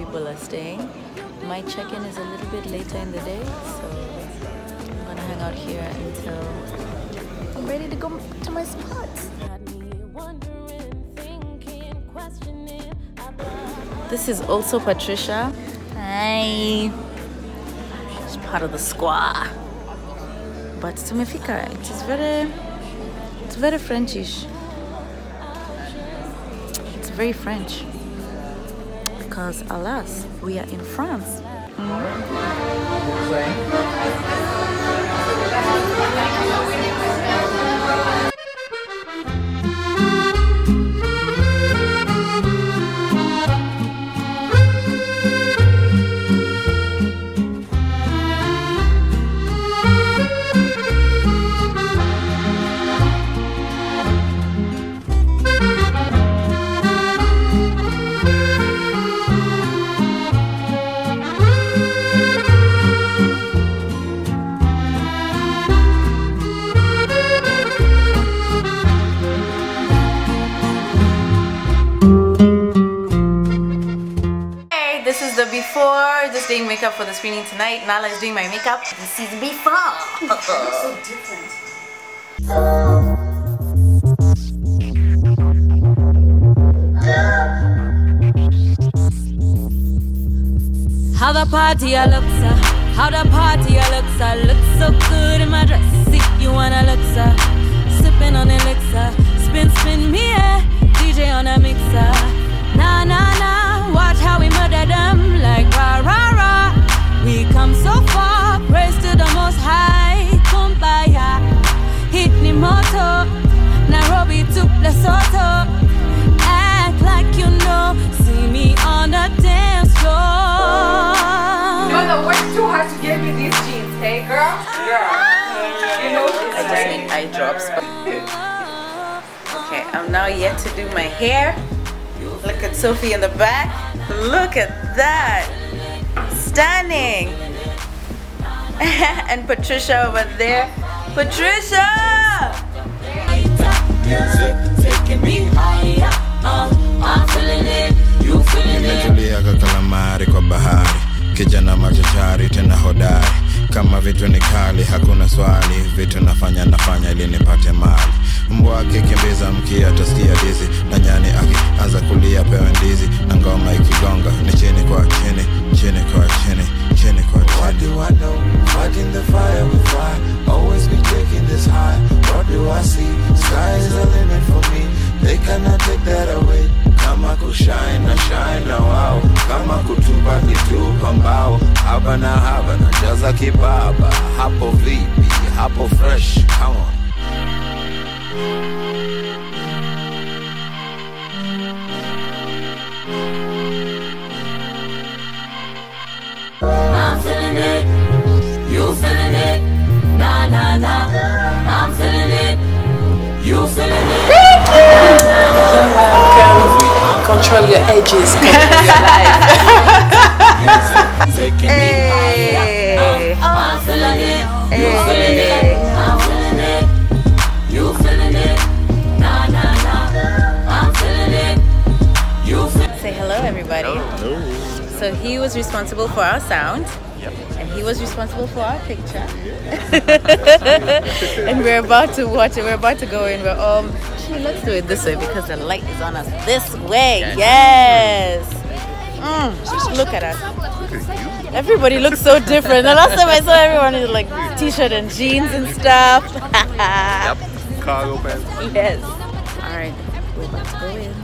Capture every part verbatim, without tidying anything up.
people are staying. My check-in is a little bit later in the day, so I'm gonna hang out here until I'm ready to go to my spot. This is also Patricia. Hi. She's part of the squad. But tumefika, it is very, it's very Frenchish. It's very French. Because alas, we are in France. Before, just doing makeup for the screening tonight. Nala is doing my makeup. This is before. So different. How the party I look, sir. How the party I look, sir. Look so good in my dress. See you wanna look, sir. Sipping on elixir. Spin, spin me, yeah. D J on a mixer. Nah, nah, nah. Watch how we murder them like rah, rah, rah. We come so far. Praise to the Most High. Kumbaya. Hit the moto. Nairobi to Lesotho. Act like you know. See me on the dance floor. No, no, work too hard to get me these jeans, hey girl? Girl. You know she's I just need eye drops. Okay, I'm now yet to do my hair. Look at Sophie in the back. Look at that. Stunning. And Patricia over there. Patricia! Music taking me higher. Uh, I'm feeling it. You feeling it? Nimetulia kalamari kwa bahari. Kijana machachari tena hodari. Kama vitu ni kali hakuna swali. Vitu nafanya nafanya ili nipate mali. Mbwa akikimbiza mkia atasikia dizi. Na nyani akianza kulia pewe ndizi. Na ngoma ikigonga ni chini kwa chini. Chini kwa chini. Chini kwa chini. What do I know? Fighting the fire with fire. Always be taking this high. What do I see? Sky is the limit for me. They cannot take that away. Kama kushine na shine na wow. Kama kutupa kitupa mbao. Haba na haba na jaza kibaba. Hapo vipi, hapo fresh. Come on. I'm feeling it. You feeling it. Nah, nah, nah. I'm feeling it. You feeling it. Control your edges. Control your life. Hey. I'm feeling it. You feeling it. I'm feeling it. You feeling it. Nah, nah, nah. I'm feeling it. You feeling it. Say hello, everybody. Hello. So he was responsible for our sound. Yep. And he was responsible for our picture. And we're about to watch it. We're about to go in. We're um. Actually, let's do it this way because the light is on us. This way, yes. Mm, look at us. Everybody looks so different. The last time I saw everyone is like t-shirt and jeans and stuff. Yep. Cargo pants. Yes. All right, we're about to go in.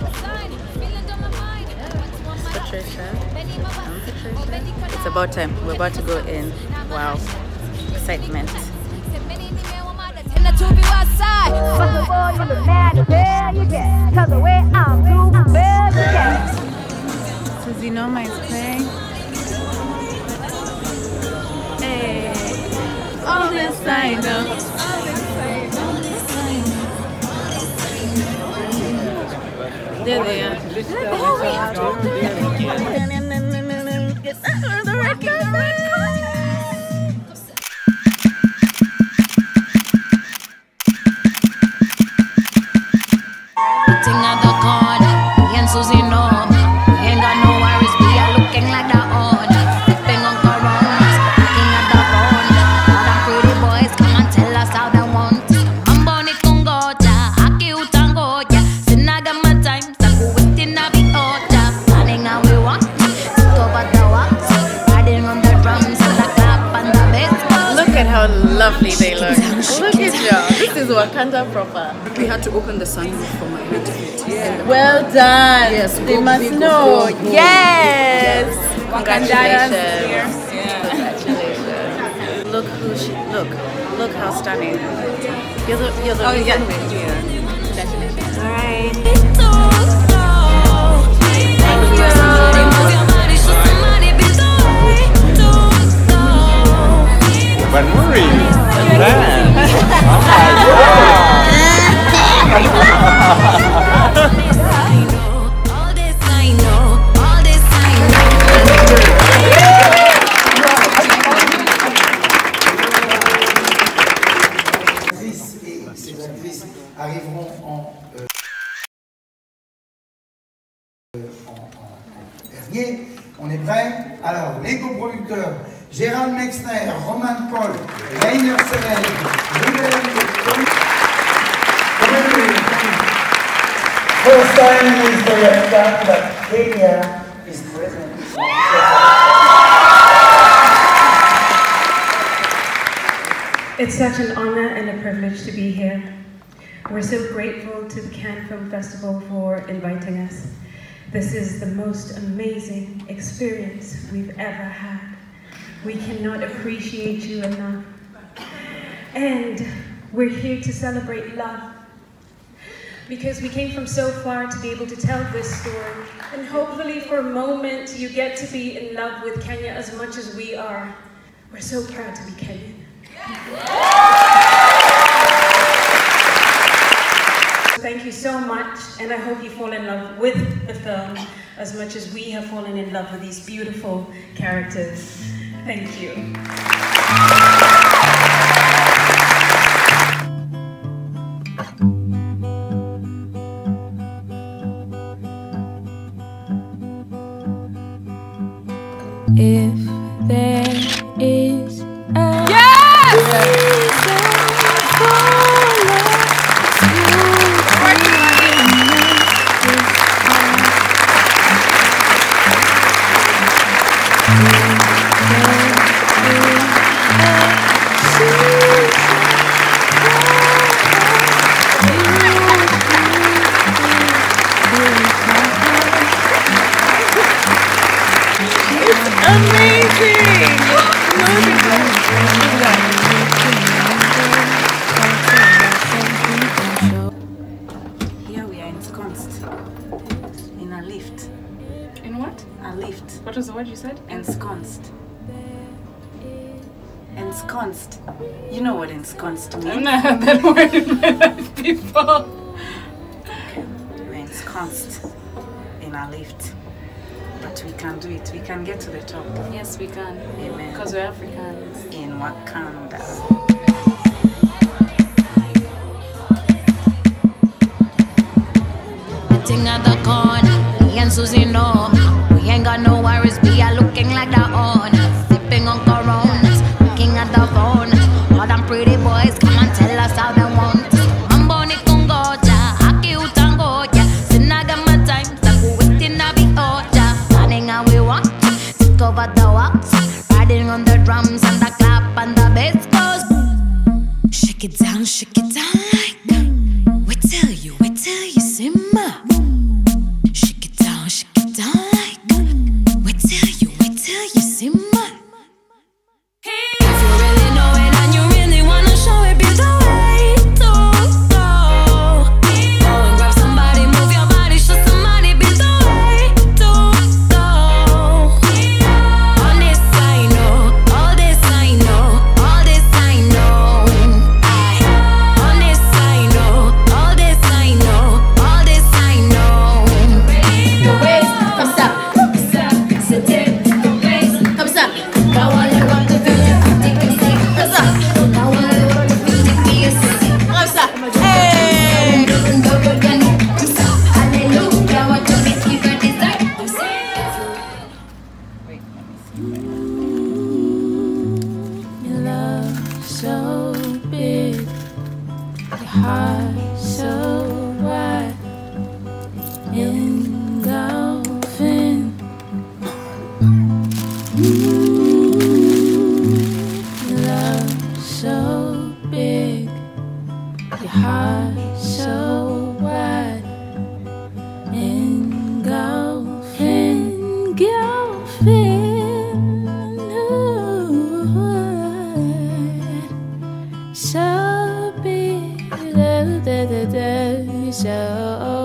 Patricia. I'm Patricia. It's about time. We're about to go in. Wow. Excitement. To be outside, but the boy you look mad as hell you get. Cause the way I'm doing, well you get. Susie Norma is playing. Hey, all this I know. There they are. Get under the red carpet. At the corner, me and Susie know. We ain't got no worries, be alone. riding on the drums and the clap and the bass. Look at how lovely they look. Look at you. This is Wakanda proper. We had to open the sunroof for my hair to fit. Yeah. Well done. Yes, they go must big, know. go, go, Yes. yes. Congratulations. Yeah. Congratulations. Look who she. Look. Look how stunning. You're the. You're the. Oh, reason. yeah. Yeah. Congratulations. All right. But Murray, man. Oh my God. All this I know, all this I Actrices et ces actrices arriveront en, euh, en, en, en dernier. On est prêts? Alors, les coproducteurs, Gérald Mexner, Roman Paul, Rainer Sevel, First time in history that Kenya is present. It's such an honor and a privilege to be here. We're so grateful to the Cannes Film Festival for inviting us. This is the most amazing experience we've ever had. We cannot appreciate you enough. And we're here to celebrate love. Because we came from so far to be able to tell this story. And hopefully for a moment you get to be in love with Kenya as much as we are. We're so proud to be Kenyan. Thank you so much, and I hope you fall in love with the film as much as we have fallen in love with these beautiful characters. Thank you. If there is a What was the word you said? Ensconced. Ensconced. You know what ensconced means? I've never heard that word in my life before. Okay. We're ensconced in our lift. But we can do it. We can get to the top. Yes, we can. Amen. Because we're Africans. In Wakanda. at the corner, me and Susie know we ain't got no worries. We are looking like the owners, sipping on Coronas, looking at the phone. All them pretty boys come and tell us how they want. Mambo ni kungoja, aki utangoja. Sinaga my time, taku waiting na be oja. Planning how we want, take over the walks, riding on the drums and the clap and the bass goes. Shake it down, shake it down like that. We tell you, we tell you, simmer. Shake it down, shake it down like that. We tell you, we tell you, simmer. If you really know it and you really wanna show it, be the way to go. Go and grab somebody, move your body, show somebody, be the way to go. All this I know, all this I know, all this I know. All this I know, all this I know, all this I know. The waist comes up, comes up, sit it, the waist comes up. Now all I want to do is take a seat, comes up. Now all I want to do is be a city, comes up. Hey, comes up. Hallelujah, what you make you got desire. Wait, Your love so big, your heart so wide, engulfing. Mm. show.